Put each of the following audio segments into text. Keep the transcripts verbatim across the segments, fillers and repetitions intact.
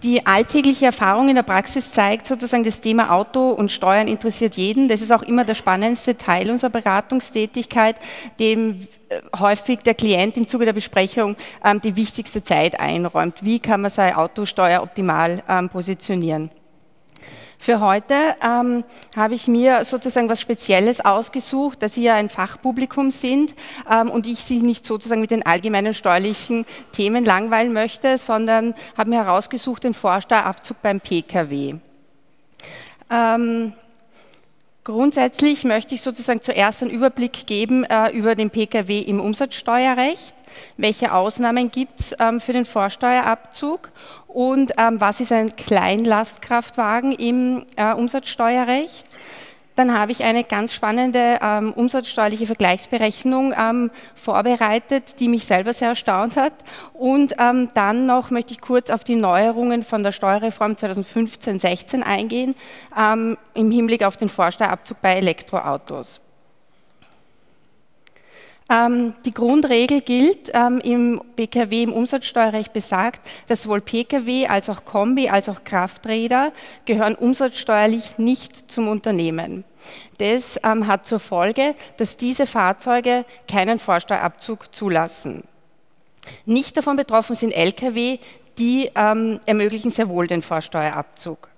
die alltägliche Erfahrung in der Praxis zeigt sozusagen, das Thema Auto und Steuern interessiert jeden. Das ist auch immer der spannendste Teil unserer Beratungstätigkeit, dem häufig der Klient im Zuge der Besprechung ähm, die wichtigste Zeit einräumt. Wie kann man seine Autosteuer optimal ähm, positionieren? Für heute ähm, habe ich mir sozusagen was Spezielles ausgesucht, dass Sie ja ein Fachpublikum sind ähm, und ich Sie nicht sozusagen mit den allgemeinen steuerlichen Themen langweilen möchte, sondern habe mir herausgesucht den Vorsteuerabzug beim P K W. Ähm, grundsätzlich möchte ich sozusagen zuerst einen Überblick geben äh, über den P K W im Umsatzsteuerrecht. Welche Ausnahmen gibt es ähm, für den Vorsteuerabzug und ähm, was ist ein Kleinlastkraftwagen im äh, Umsatzsteuerrecht? Dann habe ich eine ganz spannende ähm, umsatzsteuerliche Vergleichsberechnung ähm, vorbereitet, die mich selber sehr erstaunt hat. Und ähm, dann noch möchte ich kurz auf die Neuerungen von der Steuerreform zweitausendfünfzehn sechzehn eingehen, ähm, im Hinblick auf den Vorsteuerabzug bei Elektroautos. Ähm, die Grundregel gilt ähm, im P K W, im Umsatzsteuerrecht besagt, dass sowohl P K W als auch Kombi als auch Krafträder gehören umsatzsteuerlich nicht zum Unternehmen. Das ähm, hat zur Folge, dass diese Fahrzeuge keinen Vorsteuerabzug zulassen. Nicht davon betroffen sind L K W, die ähm, ermöglichen sehr wohl den Vorsteuerabzug.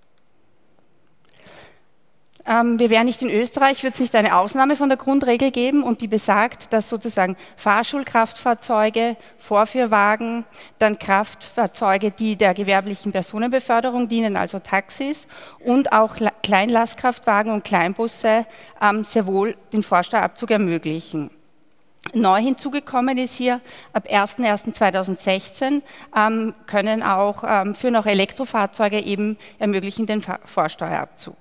Wir wären nicht in Österreich, wird es nicht eine Ausnahme von der Grundregel geben und die besagt, dass sozusagen Fahrschulkraftfahrzeuge, Vorführwagen, dann Kraftfahrzeuge, die der gewerblichen Personenbeförderung dienen, also Taxis und auch Kleinlastkraftwagen und Kleinbusse ähm, sehr wohl den Vorsteuerabzug ermöglichen. Neu hinzugekommen ist hier, ab erster erster zweitausendsechzehn ähm, können auch, ähm, führen auch Elektrofahrzeuge eben ermöglichen den Vorsteuerabzug.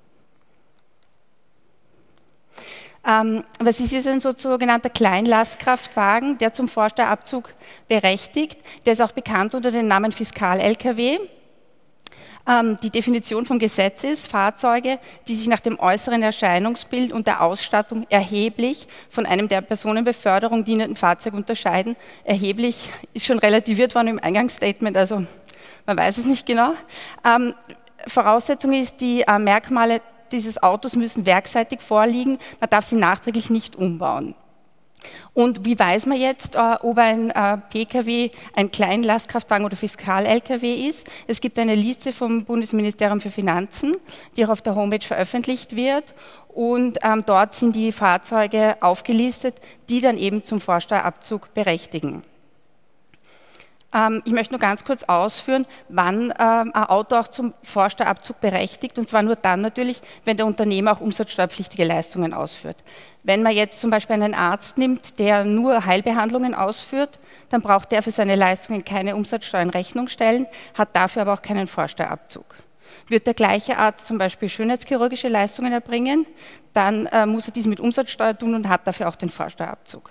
Ähm, was ist jetzt ein so sogenannter Kleinlastkraftwagen, der zum Vorsteuerabzug berechtigt? Der ist auch bekannt unter dem Namen Fiskal-L K W. Ähm, die Definition vom Gesetz ist, Fahrzeuge, die sich nach dem äußeren Erscheinungsbild und der Ausstattung erheblich von einem der Personenbeförderung dienenden Fahrzeug unterscheiden. Erheblich ist schon relativiert worden im Eingangsstatement, also man weiß es nicht genau. Ähm, Voraussetzung ist, die äh, Merkmale dieses Autos müssen werkseitig vorliegen, man darf sie nachträglich nicht umbauen. Und wie weiß man jetzt, äh, ob ein äh, P K W ein Kleinlastkraftwagen oder Fiskal-L K W ist? Es gibt eine Liste vom Bundesministerium für Finanzen, die auch auf der Homepage veröffentlicht wird und ähm, dort sind die Fahrzeuge aufgelistet, die dann eben zum Vorsteuerabzug berechtigen. Ich möchte nur ganz kurz ausführen, wann ein Auto auch zum Vorsteuerabzug berechtigt, und zwar nur dann natürlich, wenn der Unternehmer auch umsatzsteuerpflichtige Leistungen ausführt. Wenn man jetzt zum Beispiel einen Arzt nimmt, der nur Heilbehandlungen ausführt, dann braucht der für seine Leistungen keine Umsatzsteuer in Rechnung stellen, hat dafür aber auch keinen Vorsteuerabzug. Wird der gleiche Arzt zum Beispiel schönheitschirurgische Leistungen erbringen, dann muss er dies mit Umsatzsteuer tun und hat dafür auch den Vorsteuerabzug.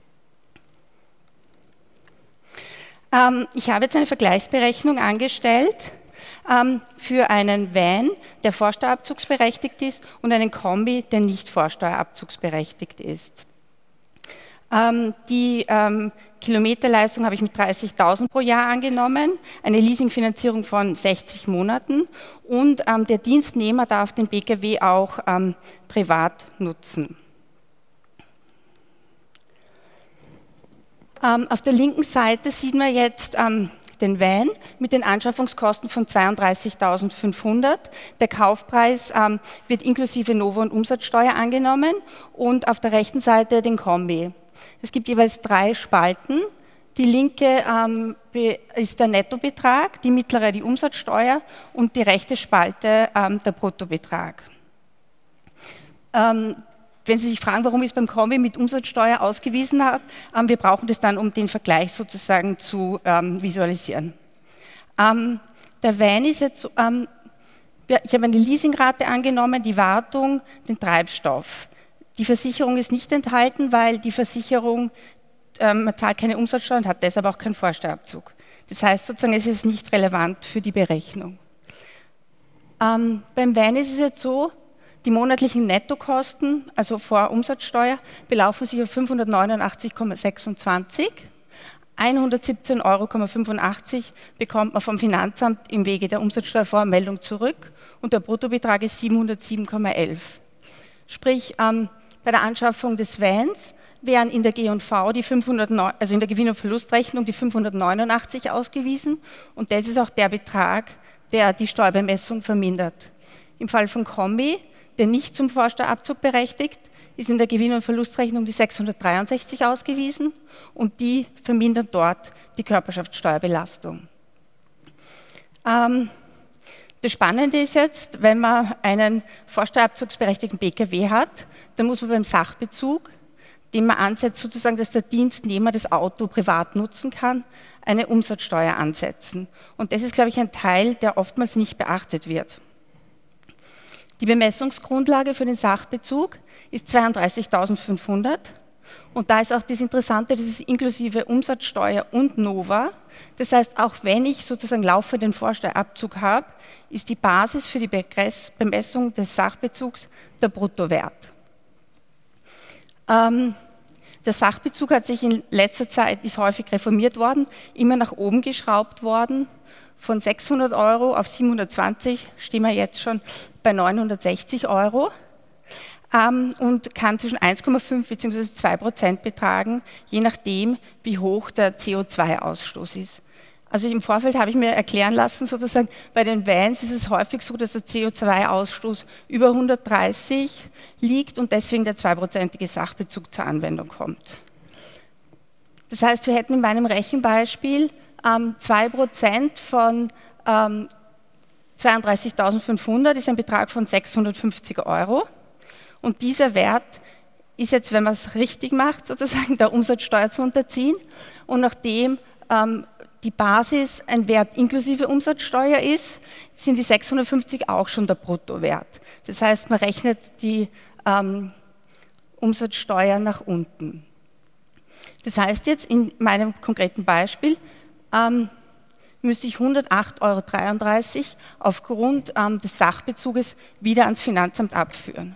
Ich habe jetzt eine Vergleichsberechnung angestellt ähm, für einen Van, der vorsteuerabzugsberechtigt ist, und einen Kombi, der nicht vorsteuerabzugsberechtigt ist. Ähm, die ähm, Kilometerleistung habe ich mit dreißigtausend pro Jahr angenommen, eine Leasingfinanzierung von sechzig Monaten und ähm, der Dienstnehmer darf den P K W auch ähm, privat nutzen. Ähm, auf der linken Seite sieht man jetzt ähm, den Van mit den Anschaffungskosten von zweiunddreißigtausendfünfhundert. Der Kaufpreis ähm, wird inklusive Novo- und Umsatzsteuer angenommen und auf der rechten Seite den Kombi. Es gibt jeweils drei Spalten. Die linke ähm, ist der Nettobetrag, die mittlere die Umsatzsteuer und die rechte Spalte ähm, der Bruttobetrag. Ähm, Wenn Sie sich fragen, warum ich es beim Kombi mit Umsatzsteuer ausgewiesen habe, ähm, wir brauchen das dann, um den Vergleich sozusagen zu ähm, visualisieren. Ähm, der Van ist jetzt, ähm, ich habe eine Leasingrate angenommen, die Wartung, den Treibstoff. Die Versicherung ist nicht enthalten, weil die Versicherung, ähm, man zahlt keine Umsatzsteuer und hat deshalb auch keinen Vorsteuerabzug. Das heißt sozusagen, es ist nicht relevant für die Berechnung. Ähm, beim Van ist es jetzt so, die monatlichen Nettokosten, also vor Umsatzsteuer, belaufen sich auf fünfhundertneunundachtzig Komma sechsundzwanzig. hundertsiebzehn Euro fünfundachtzig bekommt man vom Finanzamt im Wege der Umsatzsteuervoranmeldung zurück und der Bruttobetrag ist siebenhundertsieben Komma elf. Sprich, ähm, bei der Anschaffung des Vans wären in der G und V, die fünfhundertneun, also in der Gewinn- und Verlustrechnung, die fünfhundertneunundachtzig ausgewiesen und das ist auch der Betrag, der die Steuerbemessung vermindert. Im Fall von Kombi, der nicht zum Vorsteuerabzug berechtigt, ist in der Gewinn- und Verlustrechnung die sechshundertdreiundsechzig ausgewiesen und die vermindern dort die Körperschaftssteuerbelastung. Ähm, das Spannende ist jetzt, wenn man einen vorsteuerabzugsberechtigten B K W hat, dann muss man beim Sachbezug, den man ansetzt, sozusagen, dass der Dienstnehmer das Auto privat nutzen kann, eine Umsatzsteuer ansetzen. Und das ist, glaube ich, ein Teil, der oftmals nicht beachtet wird. Die Bemessungsgrundlage für den Sachbezug ist zweiunddreißigtausendfünfhundert und da ist auch das Interessante, das ist inklusive Umsatzsteuer und Nova. Das heißt, auch wenn ich sozusagen laufenden Vorsteuerabzug habe, ist die Basis für die Bemessung des Sachbezugs der Bruttowert. Ähm, der Sachbezug hat sich in letzter Zeit, ist häufig reformiert worden, immer nach oben geschraubt worden. Von sechshundert Euro auf siebenhundertzwanzig stehen wir jetzt schon bei neunhundertsechzig Euro ähm, und kann zwischen eins Komma fünf bzw. zwei Prozent betragen, je nachdem, wie hoch der C O zwei Ausstoß ist. Also im Vorfeld habe ich mir erklären lassen, sozusagen bei den Vans ist es häufig so, dass der C O zwei Ausstoß über hundertdreißig liegt und deswegen der zweiprozentige Sachbezug zur Anwendung kommt. Das heißt, wir hätten in meinem Rechenbeispiel ähm, zwei Prozent von ähm, zweiunddreißigtausendfünfhundert ist ein Betrag von sechshundertfünfzig Euro und dieser Wert ist jetzt, wenn man es richtig macht, sozusagen der Umsatzsteuer zu unterziehen und nachdem ähm, die Basis ein Wert inklusive Umsatzsteuer ist, sind die sechshundertfünfzig auch schon der Bruttowert. Das heißt, man rechnet die ähm, Umsatzsteuer nach unten. Das heißt jetzt in meinem konkreten Beispiel ähm, müsste ich hundertacht Euro dreiunddreißig aufgrund ähm, des Sachbezuges wieder ans Finanzamt abführen.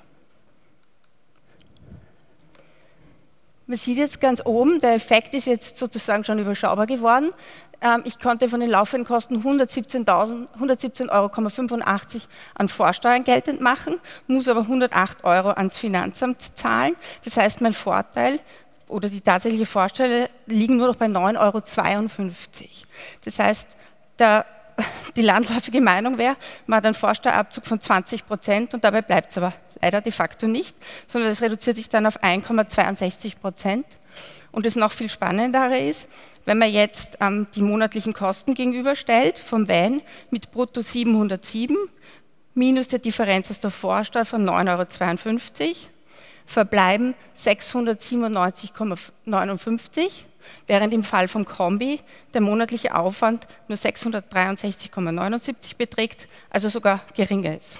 Man sieht jetzt ganz oben, der Effekt ist jetzt sozusagen schon überschaubar geworden. Ähm, ich konnte von den laufenden Kosten hundertsiebzehn Euro fünfundachtzig an Vorsteuern geltend machen, muss aber hundertacht Euro ans Finanzamt zahlen. Das heißt, mein Vorteil oder die tatsächliche Vorsteuer liegen nur noch bei neun Euro zweiundfünfzig. Das heißt, der, die landläufige Meinung wäre, man hat einen Vorsteuerabzug von zwanzig Prozent und dabei bleibt es aber leider de facto nicht, sondern es reduziert sich dann auf ein Komma zweiundsechzig Prozent. Und das noch viel Spannendere ist, wenn man jetzt ähm, die monatlichen Kosten gegenüberstellt vom Van mit brutto siebenhundertsieben minus der Differenz aus der Vorsteuer von neun Euro zweiundfünfzig, verbleiben sechshundertsiebenundneunzig Komma neunundfünfzig, während im Fall vom Kombi der monatliche Aufwand nur sechshundertdreiundsechzig Komma neunundsiebzig beträgt, also sogar geringer ist.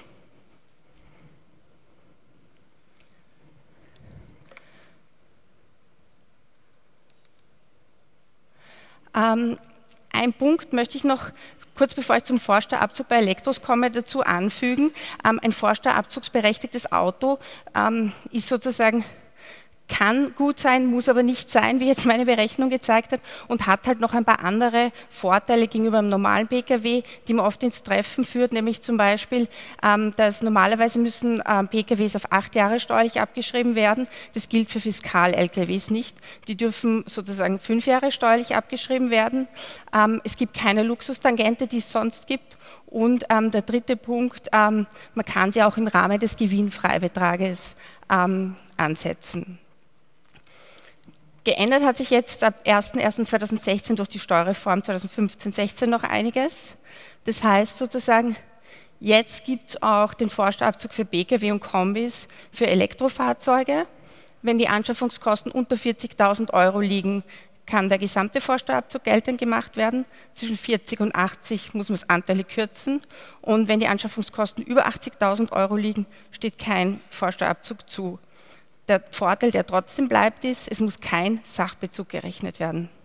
Ähm, ein Punkt möchte ich noch, kurz bevor ich zum Vorsteuerabzug bei Elektros komme, dazu anfügen. Ähm, ein vorsteuerabzugsberechtigtes Auto ähm, ist sozusagen, kann gut sein, muss aber nicht sein, wie jetzt meine Berechnung gezeigt hat und hat halt noch ein paar andere Vorteile gegenüber einem normalen P K W, die man oft ins Treffen führt, nämlich zum Beispiel, ähm, dass normalerweise müssen ähm, P K Ws auf acht Jahre steuerlich abgeschrieben werden. Das gilt für Fiskal-L K Ws nicht. Die dürfen sozusagen fünf Jahre steuerlich abgeschrieben werden. Ähm, es gibt keine Luxustangente, die es sonst gibt. Und ähm, der dritte Punkt, ähm, man kann sie auch im Rahmen des Gewinnfreibetrages ähm, ansetzen. Geändert hat sich jetzt ab erster erster zweitausendsechzehn durch die Steuerreform zweitausendfünfzehn sechzehn noch einiges. Das heißt sozusagen, jetzt gibt es auch den Vorsteuerabzug für P K W und Kombis für Elektrofahrzeuge. Wenn die Anschaffungskosten unter vierzigtausend Euro liegen, kann der gesamte Vorsteuerabzug geltend gemacht werden. Zwischen vierzig und achtzig muss man das anteilig kürzen. Und wenn die Anschaffungskosten über achtzigtausend Euro liegen, steht kein Vorsteuerabzug zu. Der Vorteil, der trotzdem bleibt, ist, es muss kein Sachbezug gerechnet werden.